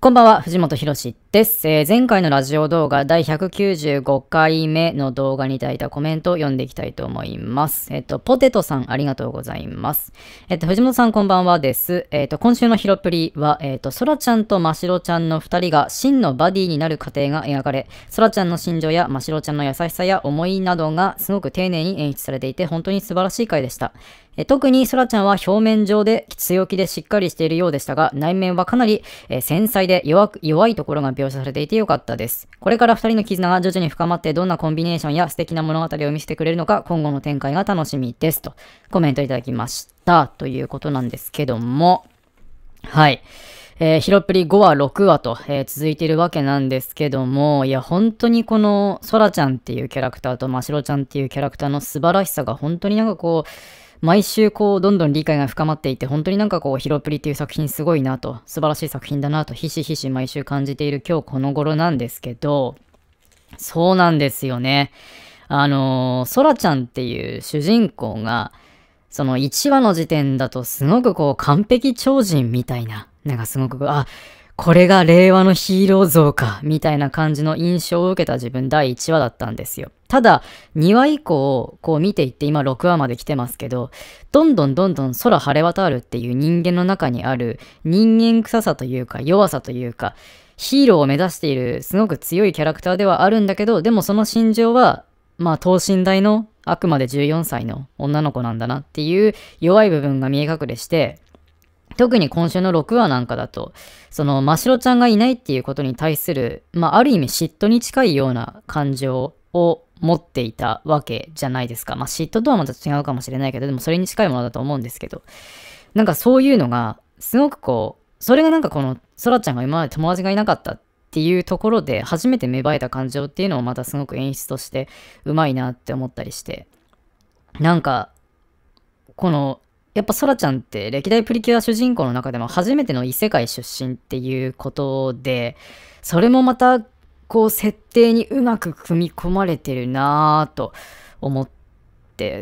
こんばんは、藤本博です。前回のラジオ動画第195回目の動画にいただいたコメントを読んでいきたいと思います。ポテトさんありがとうございます。藤本さんこんばんはです。今週のヒロプリは、ソラちゃんとマシロちゃんの2人が真のバディになる過程が描かれ、ソラちゃんの心情やマシロちゃんの優しさや思いなどがすごく丁寧に演出されていて本当に素晴らしい回でした。特にソラちゃんは表面上で強気でしっかりしているようでしたが、内面はかなり、繊細で弱いところが描写されていてよかったです。これから2人の絆が徐々に深まってどんなコンビネーションや素敵な物語を見せてくれるのか今後の展開が楽しみですとコメントいただきましたということなんですけども、はい。ヒロプリ5話6話と、続いているわけなんですけども、いや本当にこのソラちゃんっていうキャラクターとマシロちゃんっていうキャラクターの素晴らしさが本当になんかこう毎週こうどんどん理解が深まっていて本当になんかこうヒロプリっていう作品すごいなと素晴らしい作品だなとひしひし毎週感じている今日この頃なんですけど、そうなんですよね。ソラちゃんっていう主人公がその1話の時点だとすごくこう完璧超人みたいな、なんかすごくこれが令和のヒーロー像かみたいな感じの印象を受けた自分第1話だったんですよ。ただ2話以降こう見ていって今6話まで来てますけど、どんどん空晴れ渡るっていう人間の中にある人間臭さというか弱さというかヒーローを目指しているすごく強いキャラクターではあるんだけど、でもその心情は等身大のあくまで14歳の女の子なんだなっていう弱い部分が見え隠れして、特に今週の6話なんかだと、そのマシロちゃんがいないっていうことに対する、ある意味嫉妬に近いような感情を持っていたわけじゃないですか。嫉妬とはまた違うかもしれないけど、でもそれに近いものだと思うんですけど、なんかそういうのが、すごくこう、それがなんかこの、ソラちゃんが今まで友達がいなかったっていうところで、初めて芽生えた感情っていうのをまたすごく演出としてうまいなって思ったりして、なんか、この、やっぱソラちゃんって歴代プリキュア主人公の中でも初めての異世界出身っていうことで、それもまたこう設定にうまく組み込まれてるなぁと思って、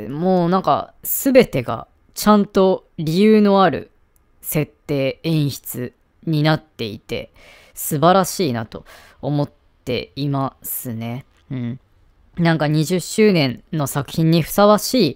もうなんか全てがちゃんと理由のある設定演出になっていて素晴らしいなと思っていますね。なんか20周年の作品にふさわしい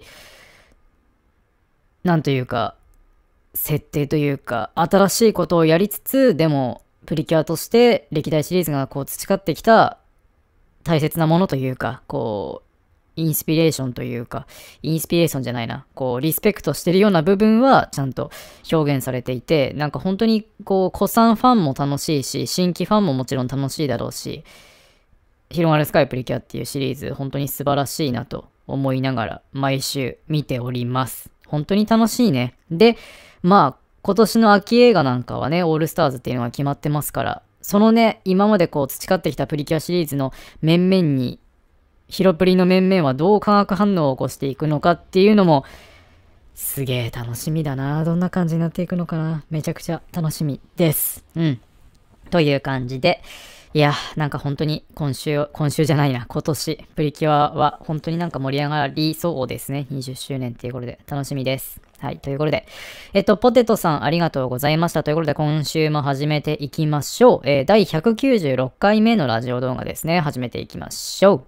なんというか、設定というか、新しいことをやりつつ、でも、プリキュアとして歴代シリーズがこう培ってきた大切なものというか、こう、インスピレーションというか、インスピレーションじゃないな、こう、リスペクトしてるような部分はちゃんと表現されていて、なんか本当にこう、古参ファンも楽しいし、新規ファンももちろん楽しいだろうし、広がるスカイプリキュアっていうシリーズ、本当に素晴らしいなと思いながら、毎週見ております。本当に楽しいね。で、今年の秋映画なんかはね、オールスターズっていうのが決まってますから、そのね、今までこう培ってきたプリキュアシリーズの面々に、ヒロプリの面々はどう化学反応を起こしていくのかっていうのも、すげえ楽しみだな。どんな感じになっていくのかな。めちゃくちゃ楽しみです。という感じで、いや、なんか本当に今週じゃないな、今年、プリキュアは本当になんか盛り上がりそうですね。20周年っていうことで楽しみです。はい、ということで、ポテトさんありがとうございました。ということで今週も始めていきましょう。第196回目のラジオ動画ですね。始めていきましょう。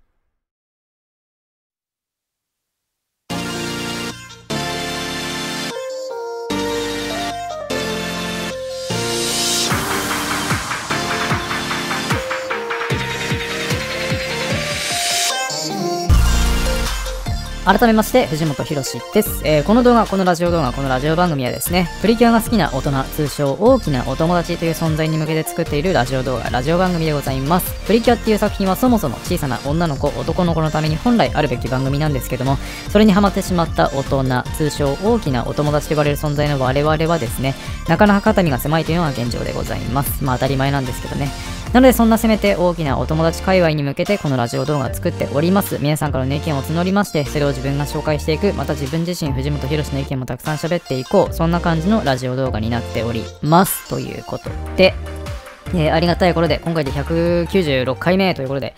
改めまして藤本博です。このラジオ動画、このラジオ番組はですね、プリキュアが好きな大人、通称大きなお友達という存在に向けて作っているラジオ動画、ラジオ番組でございます。プリキュアっていう作品はそもそも小さな女の子、男の子のために本来あるべき番組なんですけども、それにハマってしまった大人、通称大きなお友達と呼ばれる存在の我々はですね、なかなか肩身が狭いというのが現状でございます。当たり前なんですけどね。なのでそんなせめて大きなお友達界隈に向けてこのラジオ動画を作っております。皆さんからの意見を募りまして、それを自分が紹介していく、また自分自身藤本博の意見もたくさん喋っていこう、そんな感じのラジオ動画になっておりますということで、ありがたい頃で今回で196回目ということで、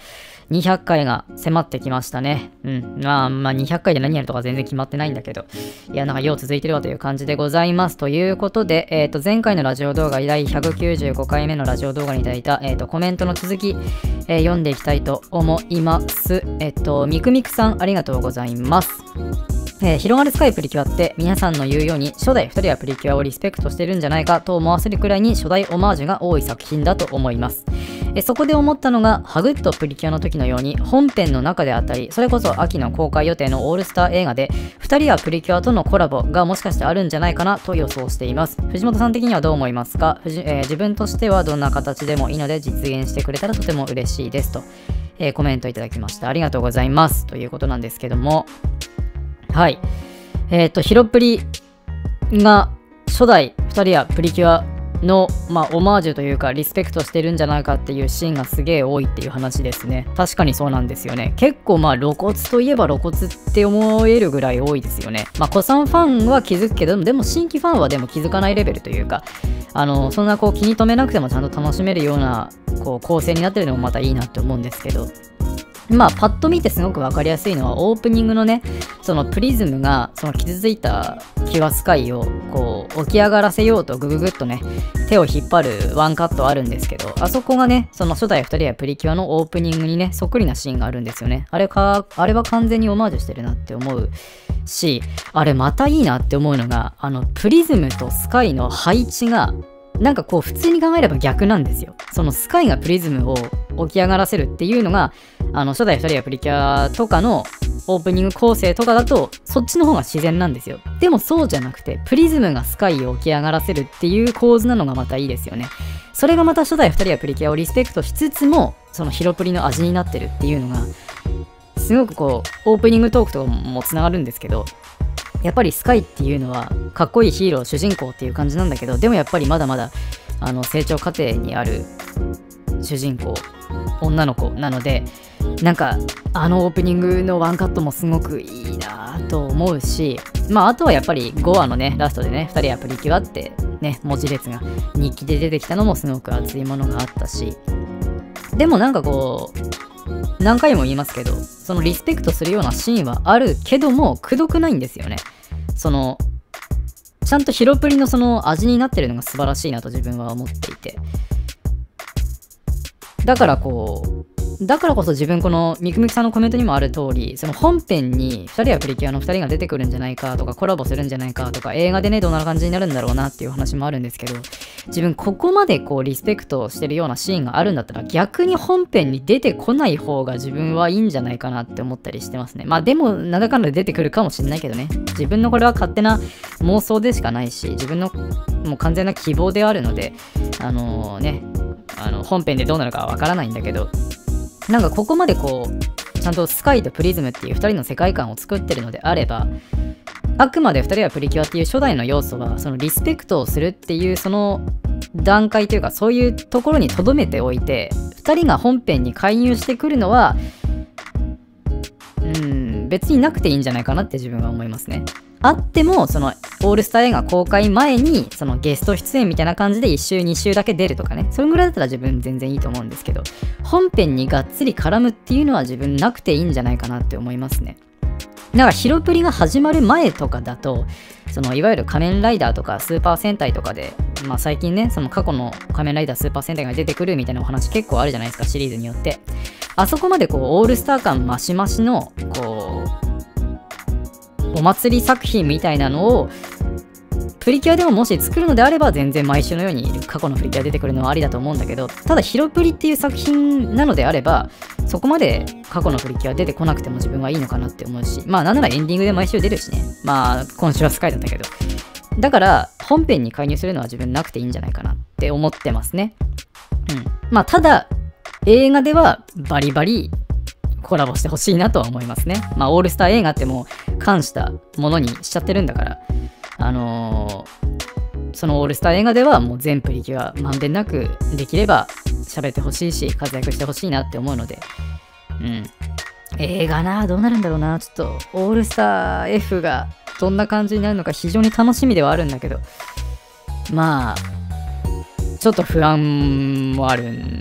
200回が迫ってきましたね。まあ200回で何やるとか全然決まってないんだけど。いや、なんかよう続いてるわという感じでございます。ということで、前回のラジオ動画、第195回目のラジオ動画にいただいた、コメントの続き、読んでいきたいと思います。みくみくさん、ありがとうございます。広がるスカイプリキュアって皆さんの言うように初代2人はプリキュアをリスペクトしてるんじゃないかと思わせるくらいに初代オマージュが多い作品だと思います。そこで思ったのがハグッとプリキュアの時のように本編の中であったり、それこそ秋の公開予定のオールスター映画で2人はプリキュアとのコラボがもしかしてあるんじゃないかなと予想しています。藤本さん的にはどう思いますか？自分としてはどんな形でもいいので実現してくれたらとても嬉しいですと、コメントいただきました。ありがとうございますということなんですけども、はい。ヒロプリが初代2人はプリキュアの、オマージュというかリスペクトしてるんじゃないかっていうシーンがすげえ多いっていう話ですね。確かにそうなんですよね。結構露骨といえば露骨って思えるぐらい多いですよね。古参ファンは気づくけど、でも新規ファンはでも気づかないレベルというか、そんな気に留めなくてもちゃんと楽しめるような構成になってるのもまたいいなって思うんですけど、パッと見てすごく分かりやすいのはオープニングのね、そのプリズムがその傷ついたキュアスカイを起き上がらせようとググっとね手を引っ張るワンカットあるんですけど、あそこがねその初代2人やプリキュアのオープニングにねそっくりなシーンがあるんですよね。あれは完全にオマージュしてるなって思うし、あれまたいいなって思うのがプリズムとスカイの配置がなんか普通に考えれば逆なんですよ。そのスカイがプリズムを起き上がらせるっていうのが初代2人やプリキュアとかのオープニング構成とかだとそっちの方が自然なんですよ。でもそうじゃなくてプリズムがスカイを起き上がらせるっていう構図なのがまたいいですよね。それがまた初代2人やプリキュアをリスペクトしつつもそのヒロプリの味になってるっていうのがすごくオープニングトークともつながるんですけど、やっぱりスカイっていうのはかっこいいヒーロー主人公っていう感じなんだけど、でもやっぱりまだまだ成長過程にある主人公女の子なので、なんかオープニングのワンカットもすごくいいなと思うし、あとはやっぱり5話のねラストでね2人はプリキュアってね文字列が日記で出てきたのもすごく熱いものがあったし、でもなんか何回も言いますけどそのリスペクトするようなシーンはあるけどもくどくないんですよね。ちゃんとヒロプリのその味になってるのが素晴らしいなと自分は思っていて、だからこそ自分このみくみくさんのコメントにもある通り、その本編に2人はプリキュアの2人が出てくるんじゃないかとかコラボするんじゃないかとか映画でねどんな感じになるんだろうなっていう話もあるんですけど、自分ここまでリスペクトしてるようなシーンがあるんだったら逆に本編に出てこない方が自分はいいんじゃないかなって思ったりしてますね。でもなんだかんだ出てくるかもしれないけどね、自分のこれは勝手な妄想でしかないし自分のもう完全な希望であるので本編でどうなるかはわからないんだけど、なんかここまでちゃんとスカイとプリズムっていう2人の世界観を作ってるのであれば、あくまで2人はプリキュアっていう初代の要素はそのリスペクトをするっていうその段階というかそういうところに留めておいて、2人が本編に介入してくるのは別になくていいんじゃないかなって自分は思いますね。あってもそのオールスター映画公開前にそのゲスト出演みたいな感じで1週2週だけ出るとかね、それぐらいだったら自分全然いいと思うんですけど、本編にがっつり絡むっていうのは自分なくていいんじゃないかなって思いますね。だからヒロプリが始まる前とかだといわゆる仮面ライダーとかスーパー戦隊とかで、最近ねその過去の仮面ライダースーパー戦隊が出てくるみたいなお話結構あるじゃないですか、シリーズによって。あそこまでオールスター感マシマシのお祭り作品みたいなのをプリキュアでももし作るのであれば全然毎週のように過去のプリキュア出てくるのはありだと思うんだけど、ただヒロプリっていう作品なのであればそこまで過去のプリキュア出てこなくても自分はいいのかなって思うし、なんならエンディングで毎週出るしね、今週はスカイだったけど、だから本編に介入するのは自分なくていいんじゃないかなって思ってますね。ただ映画ではバリバリコラボしてほしいなとは思いますね。オールスター映画ってもう関したものにしちゃってるんだから、そのオールスター映画ではもう全プリキュアまんべんなくできれば喋ってほしいし活躍してほしいなって思うので、映画どうなるんだろうな、ちょっとオールスター F がどんな感じになるのか非常に楽しみではあるんだけど、ちょっと不安もあるん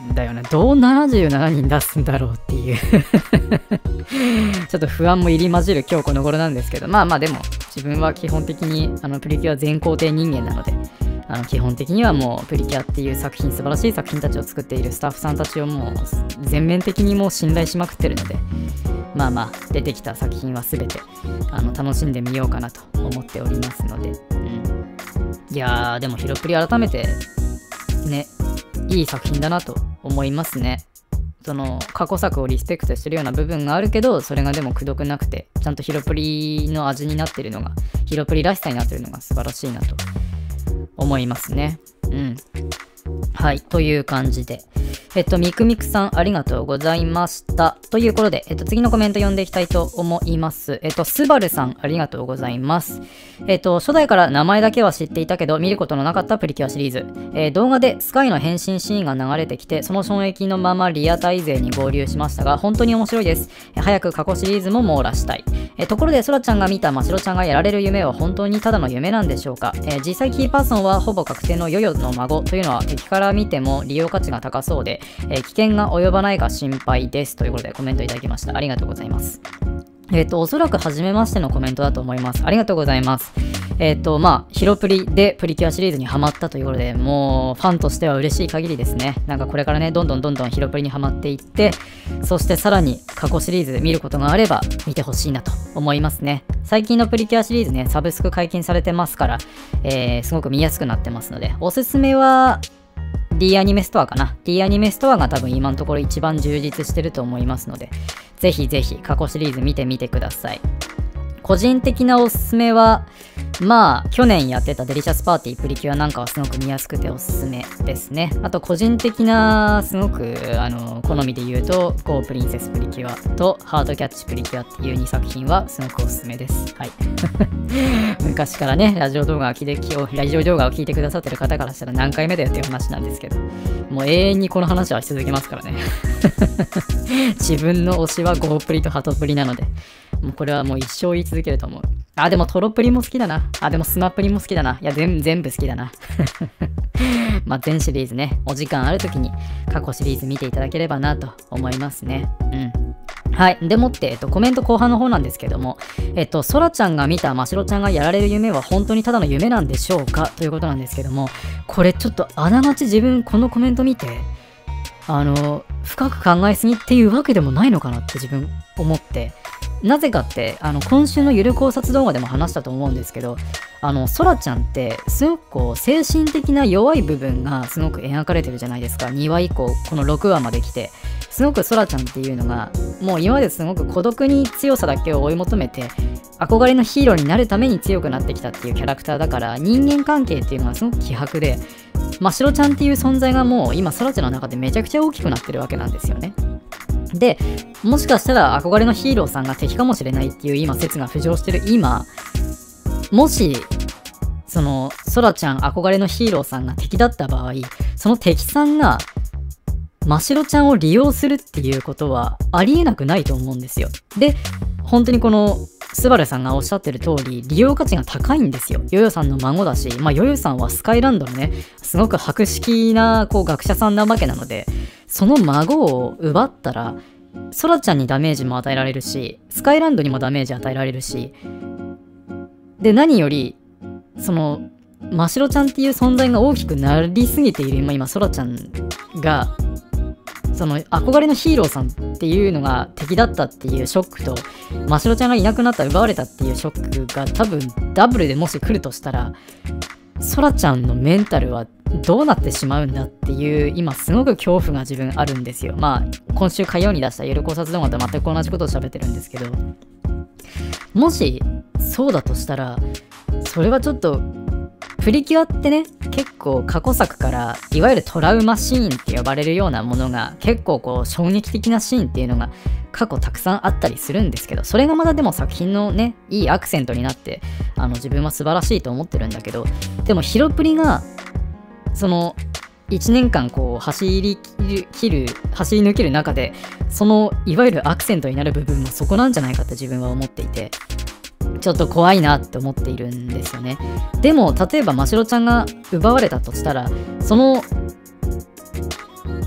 だよね。どう77人出すんだろうっていうちょっと不安も入り混じる今日この頃なんですけど、まあまあでも自分は基本的にプリキュア全肯定人間なので、基本的にはもうプリキュアっていう作品、素晴らしい作品たちを作っているスタッフさんたちをもう全面的にもう信頼しまくってるので、まあまあ出てきた作品は全て楽しんでみようかなと思っておりますので、いやーでもヒロプリ改めてね、いい作品だなと思いますね。その過去作をリスペクトしてるような部分があるけど、それがでもくどくなくてちゃんとヒロプリの味になってるのが、ヒロプリらしさになってるのが素晴らしいなと思いますね。はい、という感じで。ミクミクさんありがとうございました。ということで、次のコメント読んでいきたいと思います。スバルさんありがとうございます。初代から名前だけは知っていたけど、見ることのなかったプリキュアシリーズ。動画でスカイの変身シーンが流れてきて、その衝撃のままリアタイ勢に合流しましたが、本当に面白いです。早く過去シリーズも網羅したい。ところで、ソラちゃんが見たましろちゃんがやられる夢は本当にただの夢なんでしょうか。実際キーパーソンはほぼ確定のヨヨの孫というのは敵から見ても利用価値が高そうで、危険が及ばないが心配ですということでコメントいただきました。ありがとうございます。おそらく初めましてのコメントだと思います。ありがとうございます。まあ、ヒロプリでプリキュアシリーズにハマったということで、もうファンとしては嬉しい限りですね。なんかこれからね、どんどんヒロプリにハマっていって、そしてさらに過去シリーズ見ることがあれば見てほしいなと思いますね。最近のプリキュアシリーズね、サブスク解禁されてますから、すごく見やすくなってますので、おすすめは、D アニメストアかな。D アニメストアが多分今のところ一番充実してると思いますので、ぜひぜひ過去シリーズ見てみてください。個人的なおすすめは、まあ、去年やってたデリシャスパーティープリキュアなんかはすごく見やすくておすすめですね。あと、個人的な、すごく、好みで言うと、ゴープリンセスプリキュアとハートキャッチプリキュアっていう2作品はすごくおすすめです。はい。昔からね、ラジオ動画を聞いてくださってる方からしたら何回目だよっていう話なんですけど、もう永遠にこの話はし続けますからね。自分の推しはゴープリとハトプリなので、もうこれはもう一生言い続けると思う。あ、でもトロプリも好きだな。あ、でもスマプリも好きだな。いや、全部好きだな。まあ全シリーズね、お時間あるときに過去シリーズ見ていただければなと思いますね。はい。でもって、コメント後半の方なんですけども、ソラちゃんが見たましろちゃんがやられる夢は本当にただの夢なんでしょうかということなんですけども、これちょっとあながち自分このコメント見て、深く考えすぎっていうわけでもないのかなって自分思って、なぜかって、今週のゆる考察動画でも話したと思うんですけど、ソラちゃんって、すごくこう、精神的な弱い部分がすごく描かれてるじゃないですか。2話以降、この6話まで来て、すごくソラちゃんっていうのが、もう今まですごく孤独に強さだけを追い求めて、憧れのヒーローになるために強くなってきたっていうキャラクターだから、人間関係っていうのはすごく希薄で、ましろちゃんっていう存在がもう今、ソラちゃんの中でめちゃくちゃ大きくなってるわけなんですよね。で、もしかしたら憧れのヒーローさんが敵かもしれないっていう今説が浮上してる今、もし、その、ソラちゃん憧れのヒーローさんが敵だった場合、その敵さんが、ましろちゃんを利用するっていうことはありえなくないと思うんですよ。で、本当にこの、スバルさんがおっしゃってる通り、利用価値が高いんですよ。ヨヨさんの孫だし、まあヨヨさんはスカイランドのね、すごく博識なこう学者さんなわけなので、その孫を奪ったら、ソラちゃんにダメージも与えられるし、スカイランドにもダメージ与えられるし、で、何より、その、ましろちゃんっていう存在が大きくなりすぎている今、ソラちゃんが、その憧れのヒーローさんっていうのが敵だったっていうショックと、ましろちゃんがいなくなった奪われたっていうショックが多分ダブルでもし来るとしたら、ソラちゃんのメンタルはどうなってしまうんだっていう今すごく恐怖が自分あるんですよ。まあ今週火曜に出したゆる考察動画と全く同じことを喋ってるんですけど、もしそうだとしたら、それはちょっとプリキュアってね、結構過去作からいわゆるトラウマシーンって呼ばれるようなものが結構こう衝撃的なシーンっていうのが過去たくさんあったりするんですけど、それがまたでも作品のね、いいアクセントになって自分は素晴らしいと思ってるんだけど、でもヒロプリがその1年間こう走り抜ける中で、そのいわゆるアクセントになる部分もそこなんじゃないかって自分は思っていて、ちょっと怖いなって思っているんですよね。でも例えばましろちゃんが奪われたとしたら、その必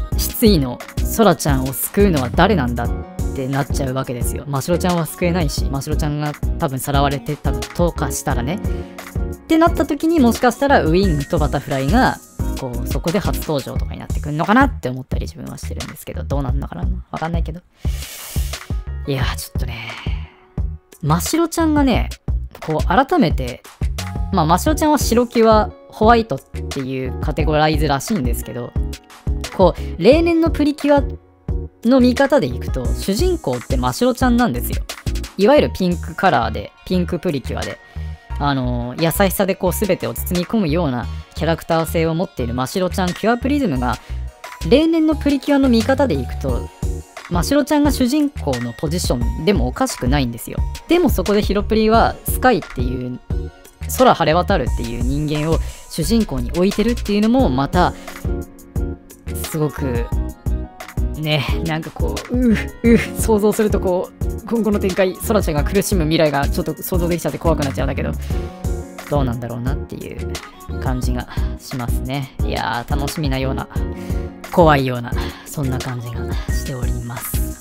いのソラちゃんを救うのは誰なんだってなっちゃうわけですよ。ましろちゃんは救えないし、ましろちゃんが多分さらわれてたとかしたらね。ってなった時にもしかしたらウィングとバタフライがこうそこで初登場とかになってくるのかなって思ったり自分はしてるんですけど、どうなんのかなわかんないけど。いやーちょっとね、ましろちゃんがね、こう改めて、まあましろちゃんは白キュアホワイトっていうカテゴライズらしいんですけど、こう例年のプリキュアの見方でいくと主人公ってましろちゃんなんですよ。いわゆるピンクカラーでピンクプリキュアで優しさでこう全てを包み込むようなキャラクター性を持っているましろちゃんキュアプリズムが例年のプリキュアの見方でいくとましろちゃんが主人公のポジションでもおかしくないんですよ。でもそこでヒロプリはスカイっていう空晴れ渡るっていう人間を主人公に置いてるっていうのもまたすごくね、なんかこう想像するとこう今後の展開、ソラちゃんが苦しむ未来がちょっと想像できちゃって怖くなっちゃうんだけど、どうなんだろうなっていう感じがしますね。いやー楽しみなような怖いようなそんな感じがしております。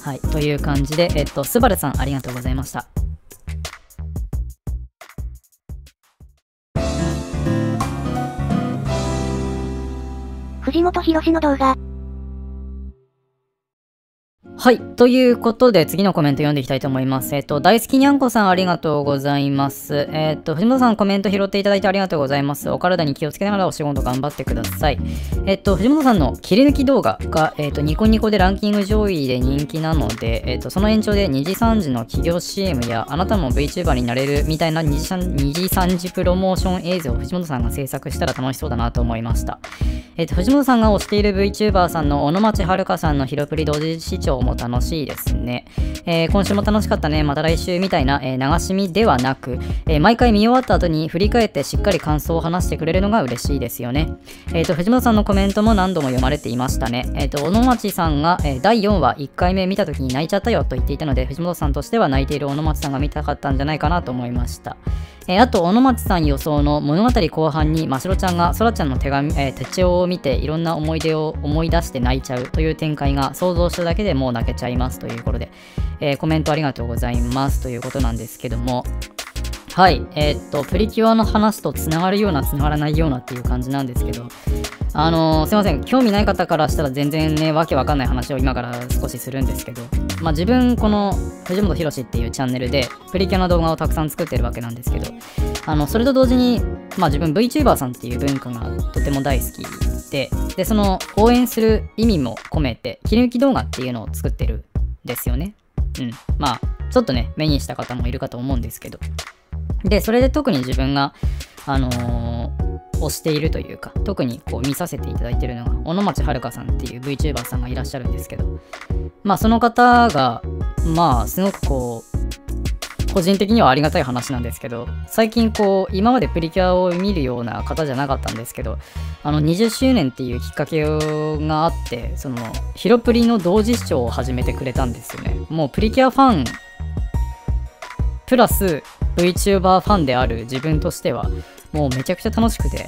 はい、という感じでスバルさんありがとうございました。 藤本博の動画。 はい。ということで、次のコメント読んでいきたいと思います。大好きにゃんこさんありがとうございます。藤本さんコメント拾っていただいてありがとうございます。お体に気をつけながらお仕事頑張ってください。藤本さんの切り抜き動画が、ニコニコでランキング上位で人気なので、その延長で2時3時の企業 CM や、あなたも VTuber になれるみたいな2時3時プロモーション映像を藤本さんが制作したら楽しそうだなと思いました。藤本さんが推している VTuber さんの小野町遥さんのヒロプリ同時視聴も楽しいですね。今週も楽しかったね、また来週みたいな、流し見ではなく、毎回見終わった後に振り返ってしっかり感想を話してくれるのが嬉しいですよね。藤本さんのコメントも何度も読まれていましたね。小野町さんが、第4話1回目見た時に泣いちゃったよと言っていたので、藤本さんとしては泣いている小野町さんが見たかったんじゃないかなと思いました。あと、小野町さん予想の物語後半にましろちゃんがそらちゃんの手帳を見ていろんな思い出を思い出して泣いちゃうという展開が想像しただけでもう泣けちゃいますということで、コメントありがとうございますということなんですけども、はい、プリキュアの話とつながるようなつながらないようなっていう感じなんですけど、すいません、興味ない方からしたら全然ね、わけわかんない話を今から少しするんですけど、まあ自分、この藤本博っていうチャンネルでプリキュアの動画をたくさん作ってるわけなんですけど、それと同時に、まあ自分 VTuber さんっていう文化がとても大好きで、その応援する意味も込めて、切り抜き動画っていうのを作ってるんですよね。まあ、ちょっとね、目にした方もいるかと思うんですけど。で、それで特に自分が、推しているというか、特にこう見させていただいているのが、小野町遥さんっていう VTuber さんがいらっしゃるんですけど、まあその方が、まあすごくこう、個人的にはありがたい話なんですけど、最近こう、今までプリキュアを見るような方じゃなかったんですけど、20周年っていうきっかけがあって、その、ヒロプリの同時視聴を始めてくれたんですよね。もうプリキュアファン、プラス VTuber ファンである自分としては、もうめちゃくちゃ楽しくて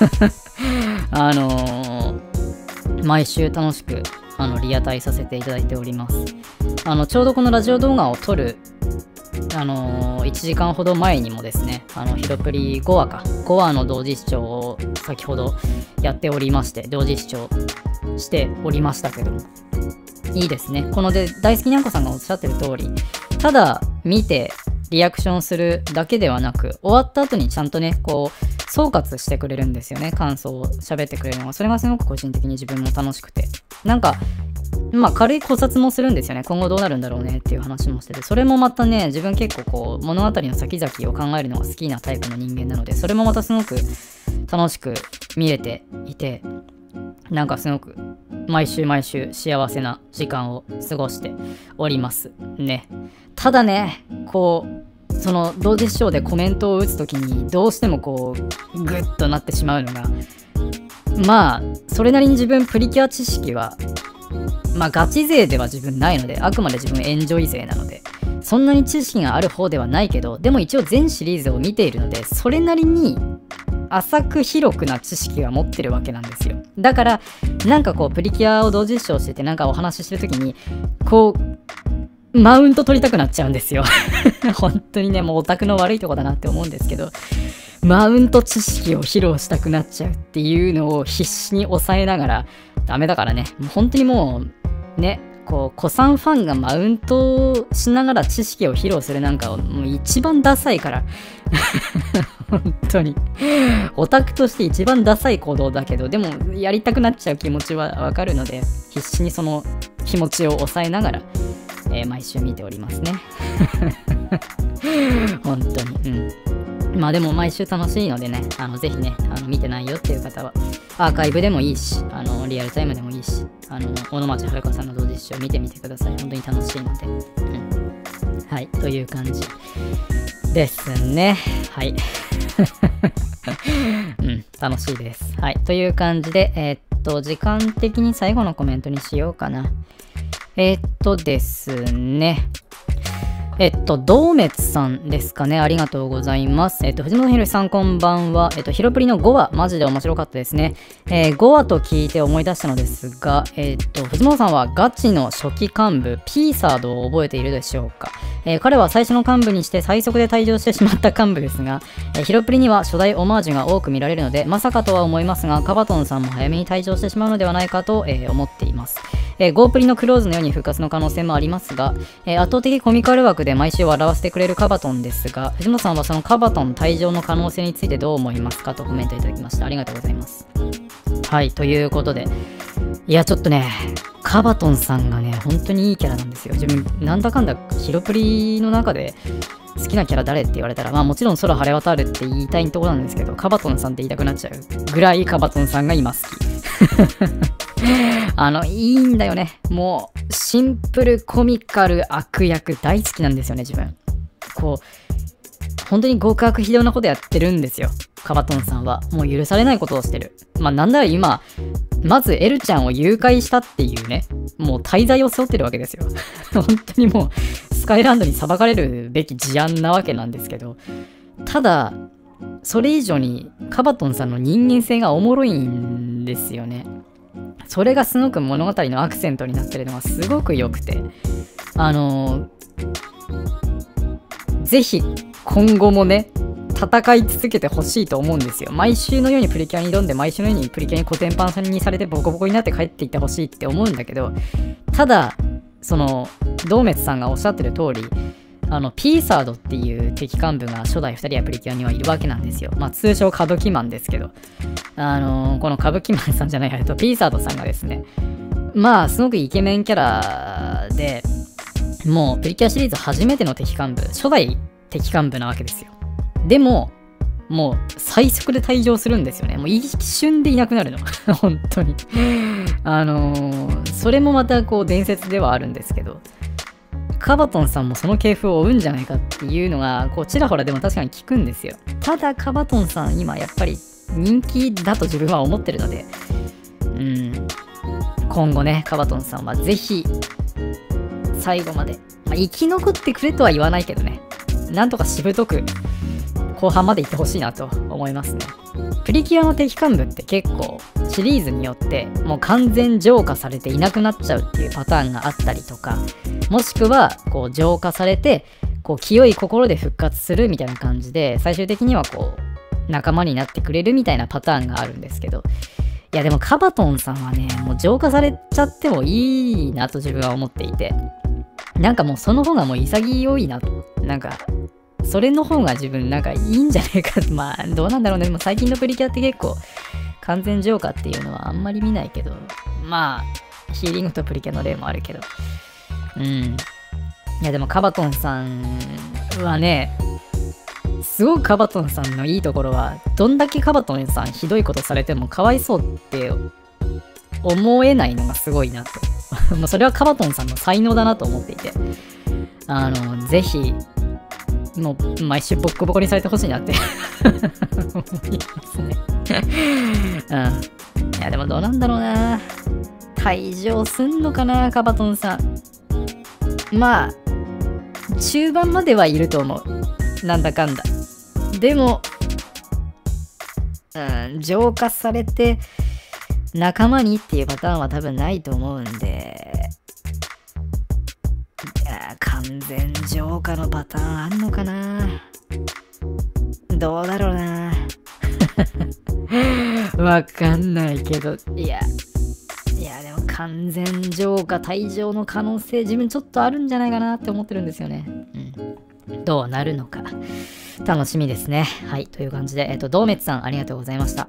毎週楽しくリアタイさせていただいております。ちょうどこのラジオ動画を撮る1時間ほど前にもですね、ヒロプリ5話の同時視聴を先ほどやっておりまして、同時視聴しておりましたけども、いいですね。こので大好きにゃんこさんがおっしゃってる通り、ただ見てリアクションするだけではなく、終わった後にちゃんとね、こう、総括してくれるんですよね。感想を喋ってくれるのが。それがすごく個人的に自分も楽しくて。なんか、まあ軽い考察もするんですよね。今後どうなるんだろうねっていう話もしてて。それもまたね、自分結構こう、物語の先々を考えるのが好きなタイプの人間なので、それもまたすごく楽しく見れていて、なんかすごく毎週毎週幸せな時間を過ごしておりますね。ただね、こうその同時視聴でコメントを打つときにどうしてもこうグッとなってしまうのが、まあそれなりに自分プリキュア知識はまあガチ勢では自分ないので、あくまで自分エンジョイ勢なのでそんなに知識がある方ではないけど、でも一応全シリーズを見ているので、それなりに浅く広くな知識は持ってるわけなんですよ。だからなんかこうプリキュアを同時視聴しててなんかお話ししてる時にこうマウント取りたくなっちゃうんですよ。本当にね、もうオタクの悪いとこだなって思うんですけど、マウント知識を披露したくなっちゃうっていうのを必死に抑えながら、ダメだからね、もう本当にもうね、こう古参ファンがマウントしながら知識を披露するなんかもう一番ダサいから。本当にオタクとして一番ダサい行動だけど、でもやりたくなっちゃう気持ちはわかるので、必死にその気持ちを抑えながら、毎週見ておりますね。本当に。まあでも毎週楽しいのでね、ぜひね、見てないよっていう方はアーカイブでもいいし、リアルタイムでもいいし、小野町はるかさんの同時視聴見てみてください。本当に楽しいので。はい、という感じですね。はい。楽しいです。はい、という感じで、時間的に最後のコメントにしようかな。ですね。ドーメツさんですかね。ありがとうございます。藤本ひろしさんこんばんは。ヒロプリの5話、マジで面白かったですね。5話と聞いて思い出したのですが、藤本さんはガチの初期幹部、ピーサードを覚えているでしょうか。彼は最初の幹部にして最速で退場してしまった幹部ですが、ヒロプリには初代オマージュが多く見られるので、まさかとは思いますが、カバトンさんも早めに退場してしまうのではないかと、思っています。ゴープリのクローズのように復活の可能性もありますが、圧倒的コミカル枠で毎週笑わせてくれるカバトンですが、藤本さんはそのカバトン退場の可能性についてどう思いますかとコメントいただきました。ありがとうございます。はい、ということで、いやちょっとね、カバトンさんがね、本当にいいキャラなんですよ。自分、なんだかんだヒロプリの中で好きなキャラ誰って言われたら、まあもちろん空晴れ渡るって言いたいところなんですけど、カバトンさんって言いたくなっちゃうぐらいカバトンさんが今好き。いいんだよね。もう、シンプルコミカル悪役大好きなんですよね、自分。こう、本当に極悪非道なことやってるんですよ。カバトンさんは。もう許されないことをしてる。まあなんなら今、まずエルちゃんを誘拐したっていうね、もう大罪を背負ってるわけですよ。本当にもう、スカイランドに裁かれるべき事案なわけなんですけど、ただ、それ以上にカバトンさんの人間性がおもろいんですよね。それがすごく物語のアクセントになってるのがすごく良くて、ぜひ今後もね、戦い続けてほしいと思うんですよ。毎週のようにプリキュアに挑んで、毎週のようにプリキュアにコテンパンにされてボコボコになって帰っていってほしいって思うんだけど、ただ、その、ドーメツさんがおっしゃってる通り、ピーサードっていう敵幹部が初代2人やプリキュアにはいるわけなんですよ。まあ通称歌舞伎マンですけど、この歌舞伎マンさんじゃない、ピーサードさんがですね、まあすごくイケメンキャラで、もうプリキュアシリーズ初めての敵幹部、初代敵幹部なわけですよ。でも、もう最速で退場するんですよね。もう一瞬でいなくなるの。本当に。それもまたこう伝説ではあるんですけど、カバトンさんもその系譜を追うんじゃないかっていうのがこうちらほらでも確かに聞くんですよ。ただカバトンさん今やっぱり人気だと自分は思ってるので、今後ねカバトンさんはぜひ最後まで、生き残ってくれとは言わないけどね、なんとかしぶとく後半まで行ってほしいなと思いますね。プリキュアの敵幹部って結構シリーズによってもう完全浄化されていなくなっちゃうっていうパターンがあったりとか、もしくはこう浄化されてこう清い心で復活するみたいな感じで最終的にはこう仲間になってくれるみたいなパターンがあるんですけど、いやでもカバトンさんはねもう浄化されちゃってもいいなと自分は思っていて、なんかもうその方がもう潔いなと、なんかそれの方が自分なんかいいんじゃないかまあどうなんだろうね。でも最近のプリキュアって結構完全浄化っていうのはあんまり見ないけど、まあヒーリングとプリキュアの例もあるけど、いやでもカバトンさんはね、すごくカバトンさんのいいところは、どんだけカバトンさんひどいことされてもかわいそうって思えないのがすごいなと。もうそれはカバトンさんの才能だなと思っていて、ぜひもう毎週ボッコボコにされてほしいなって思いますね。いやでもどうなんだろうな、退場すんのかなカバトンさん。まあ中盤まではいると思う、なんだかんだ。でも浄化されて仲間にっていうパターンは多分ないと思うんで、完全浄化のパターンあんのかな。どうだろうな。わかんないけど、いやでも完全浄化退場の可能性自分ちょっとあるんじゃないかなって思ってるんですよね。どうなるのか楽しみですね。はい、という感じで、ドーメツさんありがとうございました。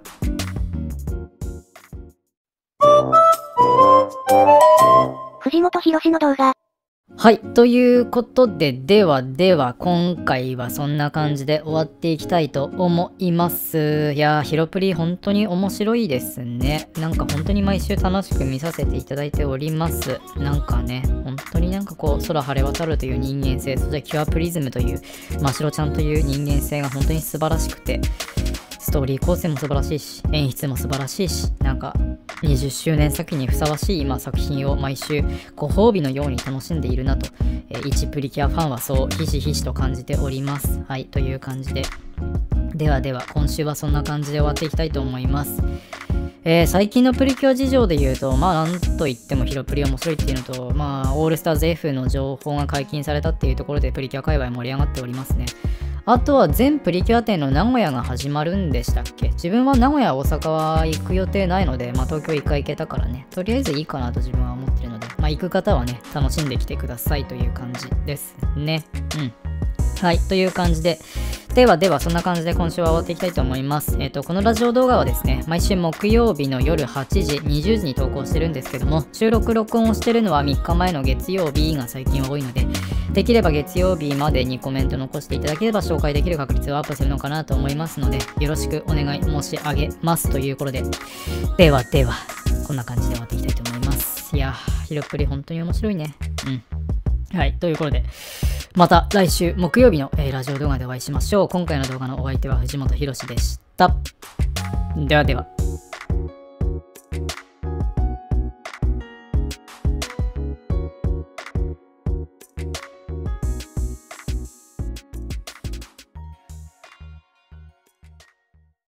藤本博の動画。 はい。ということで、では、今回はそんな感じで終わっていきたいと思います。いやー、ヒロプリ本当に面白いですね。なんか本当に毎週楽しく見させていただいております。なんかね、本当になんかこう、空晴れ渡るという人間性、そしてキュアプリズムという、ましろちゃんという人間性が本当に素晴らしくて、ストーリー構成も素晴らしいし、演出も素晴らしいし、なんか20周年作にふさわしい作品を毎週ご褒美のように楽しんでいるなと、一プリキュアファンはそうひしひしと感じております。はい、という感じで。では今週はそんな感じで終わっていきたいと思います。最近のプリキュア事情で言うと、なんといってもヒロプリ面白いっていうのと、オールスターズ F の情報が解禁されたっていうところでプリキュア界隈盛り上がっておりますね。あとは全プリキュア展の名古屋が始まるんでしたっけ。自分は名古屋、大阪は行く予定ないので、東京1回行けたからね、とりあえずいいかなと自分は思ってるので、行く方はね、楽しんできてくださいという感じですね。はい、という感じで、ではそんな感じで今週は終わっていきたいと思います。このラジオ動画はですね、毎週木曜日の夜8時、20時に投稿してるんですけども、録音をしてるのは3日前の月曜日が最近は多いので、できれば月曜日までにコメント残していただければ紹介できる確率をアップするのかなと思いますので、よろしくお願い申し上げますということで、では、こんな感じで終わっていきたいと思います。いやー、ヒロプリ本当に面白いね。はい、ということで、また来週木曜日の、ラジオ動画でお会いしましょう。今回の動画のお相手は藤本博でした。では。